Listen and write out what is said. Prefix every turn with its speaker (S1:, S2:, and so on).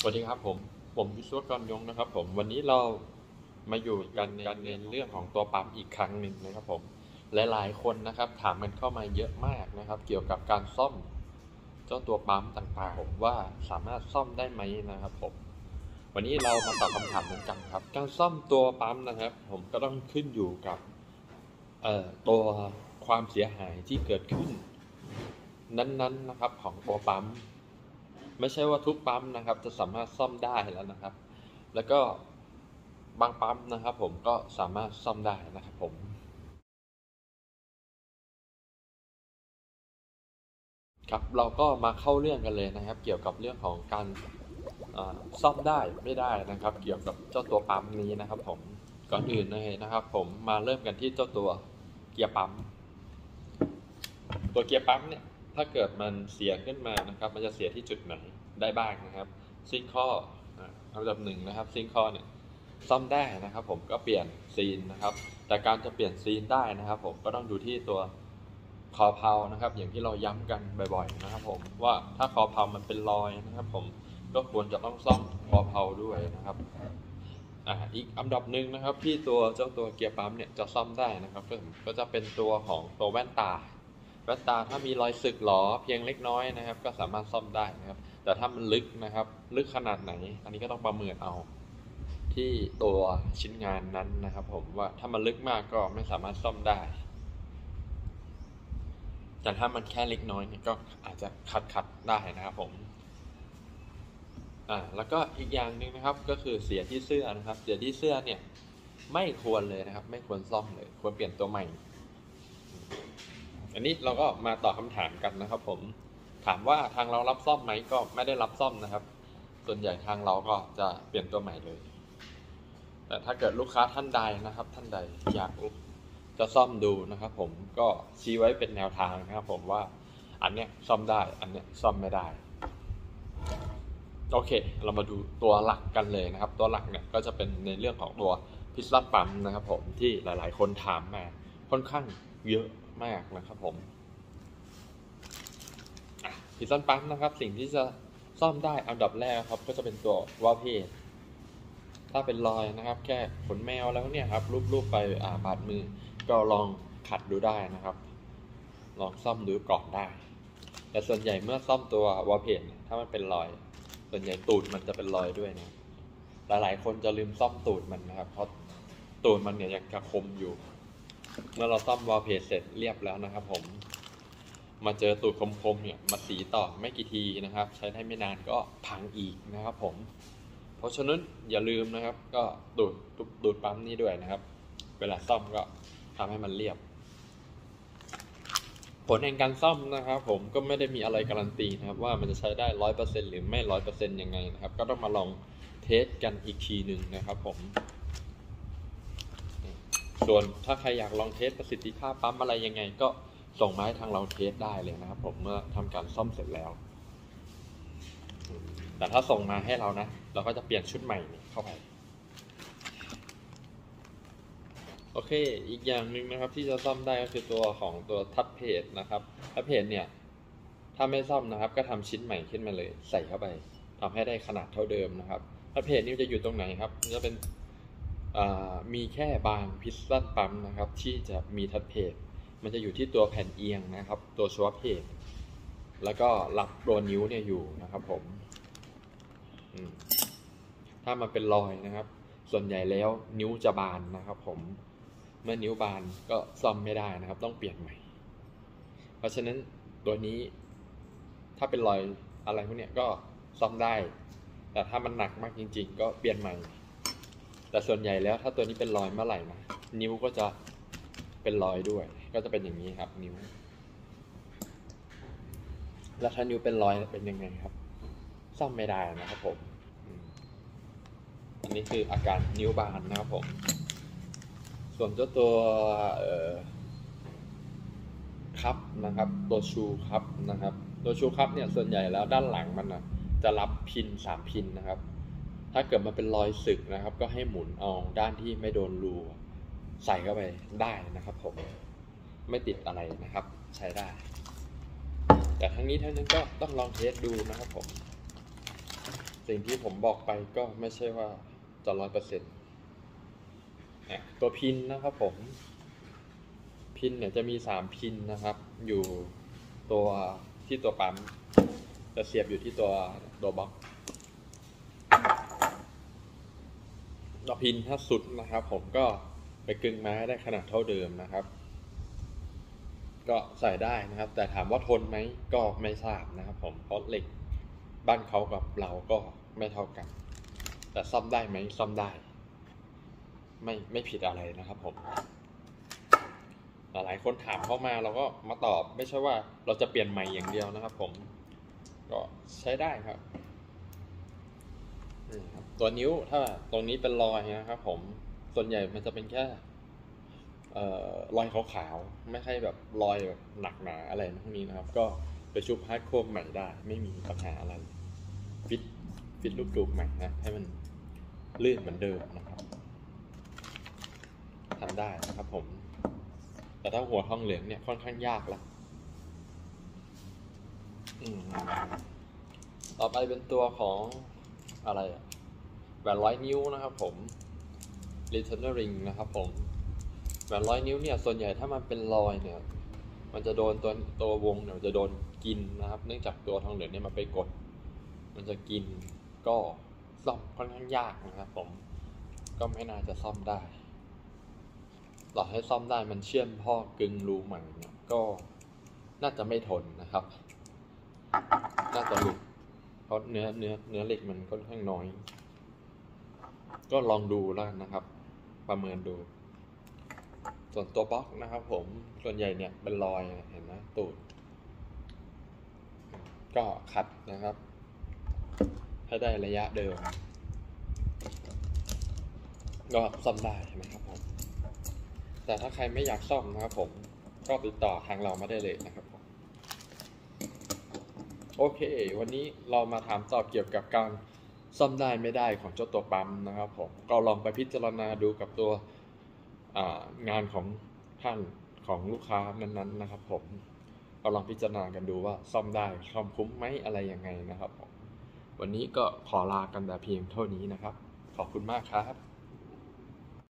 S1: วัสดีครับผมวิศวกรยงนะครับผมวันนี้เรามาอยู่กันในเรื่องของตัวปั๊มอีกครั้งหนึ่งนะครับผมหลายๆคนนะครับถามกันเข้ามาเยอะมากนะครับเกี่ยวกับการซ่อมเจ้าตัวปั๊มต่างๆผมว่าสามารถซ่อมได้ไหมนะครับผมวันนี้เรามาตอบคำถามนั้นกันครับการซ่อมตัวปั๊มนะครับผมก็ต้องขึ้นอยู่กับตัวความเสียหายที่เกิดขึ้นนั้นๆนะครับของตัวปั๊ม ไม่ใช่ว่าทุกปั๊มนะครับจะสามารถซ่อมได้แล้วนะครับแล้วก็บางปั๊มนะครับผมก็สามารถซ่อมได้นะครับผมครับเราก็มาเข้าเรื่องกันเลยนะครับเกี่ยวกับเรื่องของการซ่อมได้ไม่ได้นะครับเกี่ยวกับเจ้าตัวปั๊มนี้นะครับผมก่อนอื่นเลยนะครับผมมาเริ่มกันที่เจ้าตัวเกียร์ปั๊มตัวเกียร์ปั๊มเนี่ยถ้าเกิดมันเสียขึ้นมานะครับมันจะเสียที่จุดไหนได้บ้างนะครับซิงค์ข้ออันดับหนึ่งนะครับซิงค์ข้อเนี่ยซ่อมได้นะครับผมก็เปลี่ยนซีนนะครับแต่การจะเปลี่ยนซีนได้นะครับผมก็ต้องดูที่ตัวคอเพลานะครับอย่างที่เราย้ำกันบ่อยๆนะครับผมว่าถ้าคอเพลามันเป็นรอยนะครับผมก็ควรจะต้องซ่อมคอเพลาด้วยนะครับอีกอันดับหนึ่งนะครับที่เจ้าตัวเกียร์ปั๊มเนี่ยจะซ่อมได้นะครับก็จะเป็นตัวของตัวแว่นตาถ้ามีรอยสึกหรอเพียงเล็กน้อยนะครับก็สามารถซ่อมได้นะครับแต่ถ้ามันลึกนะครับลึกขนาดไหนอันนี้ก็ต้องประเมินเอาที่ตัวชิ้นงานนั้นนะครับผมว่าถ้ามันลึกมากก็ไม่สามารถซ่อมได้แต่ถ้ามันแค่เล็กน้อยเนี่ยก็อาจจะขัดได้นะครับผมแล้วก็อีกอย่างหนึ่งนะครับก็คือเสียที่เสื้อนะครับเสียที่เสื้อเนี่ยไม่ควรเลยนะครับไม่ควรซ่อมเลยควรเปลี่ยนตัวใหม่อันนี้เราก็มาตอบคำถามกันนะครับผมถามว่าทางเรารับซ่อมไหมก็ไม่ได้รับซ่อมนะครับส่วนใหญ่ทางเราก็จะเปลี่ยนตัวใหม่เลยแต่ถ้าเกิดลูกค้าท่านใดนะครับท่านใดอยากจะซ่อมดูนะครับผมก็ชี้ไว้เป็นแนวทางนะครับผมว่าอันเนี้ยซ่อมได้อันเนี้ยซ่อมไม่ได้โอเคเรามาดูตัวหลักกันเลยนะครับตัวหลักเนี่ยก็จะเป็นในเรื่องของตัวพิสตันปั๊มนะครับผมที่หลายๆคนถามมาค่อนข้างเยอะมากนะครับผมพิสตันปั๊มนะครับสิ่งที่จะซ่อมได้อันดับแรกครับก็จะเป็นตัววาล์วเพจถ้าเป็นรอยนะครับแค่ขนแมวแล้วเนี่ยครับรูปไปบาดมือก็ลองขัดดูได้นะครับลองซ่อมดูก่อนได้แต่ส่วนใหญ่เมื่อซ่อมตัววาล์วเพจถ้ามันเป็นรอยส่วนใหญ่ตูดมันจะเป็นรอยด้วยนะหลายๆคนจะลืมซ่อมตูดมันนะครับเพราะตูดมันเนี่ยยังกระคมอยู่เมื่อเราซ่อมวาล์วเพจเสร็จเรียบแล้วนะครับผมมาเจอตูดคมๆเนี่ยมาสีต่อไม่กี่ทีนะครับใช้ได้ไม่นานก็พังอีกนะครับผมเพราะฉะนั้นอย่าลืมนะครับก็ดูดปั๊มนี้ด้วยนะครับเวลาซ่อมก็ทำให้มันเรียบผลแห่งการซ่อมนะครับผมก็ไม่ได้มีอะไรการันตีนะครับว่ามันจะใช้ได้ 100% หรือไม่ 100% ยังไงนะครับก็ต้องมาลองเทสกันอีกทีหนึ่งนะครับผมส่วนถ้าใครอยากลองเทสประสิทธิภาพปั๊มอะไรยังไงก็ส่งมาให้ทางเราเทสได้เลยนะครับผมเมื่อทำการซ่อมเสร็จแล้วแต่ถ้าส่งมาให้เรานะเราก็จะเปลี่ยนชุดใหม่เข้าไปโอเคอีกอย่างหนึ่งนะครับที่จะซ่อมได้ก็คือตัวของตัวทัชเพจนะครับทัชเพจเนี่ยถ้าไม่ซ่อมนะครับก็ทำชิ้นใหม่ขึ้นมาเลยใส่เข้าไปทำให้ได้ขนาดเท่าเดิมนะครับทัชเพจนี้จะอยู่ตรงไหนครับจะเป็นมีแค่บางพิสตันปั๊มนะครับที่จะมีทัชเพจมันจะอยู่ที่ตัวแผ่นเอียงนะครับตัวสวอปเพจแล้วก็รับตัวนิ้วเนี่ยอยู่นะครับผมถ้ามันเป็นรอยนะครับส่วนใหญ่แล้วนิ้วจะบานนะครับผมเมื่อนิ้วบานก็ซ่อมไม่ได้นะครับต้องเปลี่ยนใหม่เพราะฉะนั้นตัวนี้ถ้าเป็นรอยอะไรพวกนี้ก็ซ่อมได้แต่ถ้ามันหนักมากจริงๆก็เปลี่ยนใหม่แต่ส่วนใหญ่แล้วถ้าตัวนี้เป็นรอยเมื่อไหร่นะนิ้วก็จะเป็นรอยด้วยก็จะเป็นอย่างนี้ครับนิ้วแล้วถ้านิ้วเป็นรอยเป็นยังไงครับซ่อมไม่ได้นะครับผมอันนี้คืออาการนิ้วบานนะครับผมส่วนเจ้าตัวครับนะครับตัวชูครับนะครับตัวชูครับเนี่ยส่วนใหญ่แล้วด้านหลังมันนะจะรับพิน3พินนะครับถ้าเกิดมันเป็นรอยสึกนะครับก็ให้หมุนเอาด้านที่ไม่โดนรูใส่เข้าไปได้นะครับผมไม่ติดอะไรนะครับใช้ได้แต่ทั้งนี้ทั้งนั้นก็ต้องลองเทสดูนะครับผมสิ่งที่ผมบอกไปก็ไม่ใช่ว่าจะ100%ตัวพินนะครับผมพินเนี่ยจะมี3พินนะครับอยู่ตัวที่ตัวปั๊มจะเสียบอยู่ที่ตัวบล็อกตัวพินถ้าสุดนะครับผมก็ไปกึงไม้ได้ขนาดเท่าเดิมนะครับก็ใส่ได้นะครับแต่ถามว่าทนไหมก็ไม่ทราบนะครับผมเพราะเหล็กบ้านเขากับเราก็ไม่เท่ากันแต่ซ่อมได้ไหมซ่อมได้ไม่ผิดอะไรนะครับผมหลายคนถามเข้ามาเราก็มาตอบไม่ใช่ว่าเราจะเปลี่ยนใหม่อย่างเดียวนะครับผมก็ใช้ได้ครับตัวนิ้วถ้าตรงนี้เป็นรอยนะครับผมส่วนใหญ่มันจะเป็นแค่รอยขาวๆไม่ใช่แบบรอยแบบหนักหนาอะไรพวกนี้นะครับก็ไปชุบฮาร์ดโคมใหม่ได้ไม่มีปัญหาอะไรฟิตลูกดูกใหม่นะให้มันลื่นเหมือนเดิมนะครับทำได้นะครับผมแต่ถ้าหัวทองเหลืองเนี่ยค่อนข้างยากละต่อไปเป็นตัวของอะไรแหวน100 นิ้วนะครับผม Returner Ring นะครับผมแหวน100 นิ้วเนี่ยส่วนใหญ่ถ้ามันเป็นรอยเนี่ยมันจะโดนตัววงเนี่ยจะโดนกินนะครับเนื่องจากตัวทองเหลืองเนี่ยมันไปกดมันจะกินก็ซ่อมค่อนข้างยากนะครับผมก็ไม่น่าจะซ่อมได้ต่อให้ซ่อมได้มันเชื่อมท่อกึ่งรูใหม่เนี่ยก็น่าจะไม่ทนนะครับน่าจะหลุดเพราะเนื้อเหล็กมันค่อนข้างน้อยก็ลองดูแล้วนะครับประเมินดูส่วนตัวบล็อกนะครับผมส่วนใหญ่เนี่ยเป็นรอยเห็นไหมตูดก็ขัดนะครับให้ได้ระยะเดิมก็ซ่อมได้นะครับผมแต่ถ้าใครไม่อยากซ่อมนะครับผมก็ติดต่อทางเรามาได้เลยนะครับผมโอเควันนี้เรามาถามตอบเกี่ยวกับการซ่อมได้ไม่ได้ของเจ้าตัวปั๊มนะครับผมก็ลองไปพิจารณาดูกับตัวงานของท่านของลูกค้านั้นๆนะครับผมก็ลองพิจารณากันดูว่าซ่อมได้ซ่อมคุ้มไหมอะไรยังไงนะครับผมวันนี้ก็ขอลากันแต่เพียงเท่านี้นะครับขอบคุณมากครับ